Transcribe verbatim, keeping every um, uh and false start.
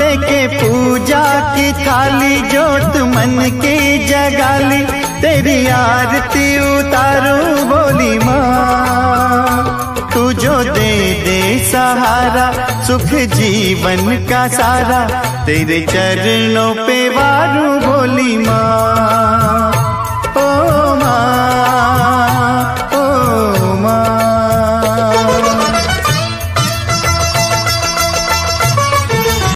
लेके पूजा की थाली जोत मन की जगाली, तेरी आरती उतारूं बोली माँ। तू जो दे दे सहारा सुख जीवन का सारा, तेरे चरणों पे वारूं बोली माँ। ओ माँ